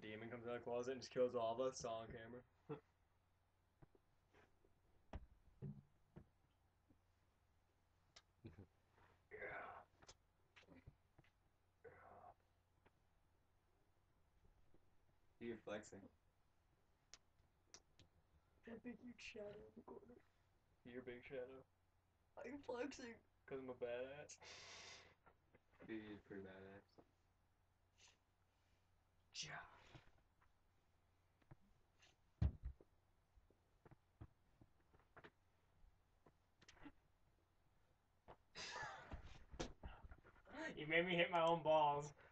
demon comes out of the closet and just kills all of us all on camera. You're flexing. That big huge shadow in the corner. Your big shadow. I'm flexing. Because I'm a badass. Dude, you're pretty badass. Yeah. You made me hit my own balls.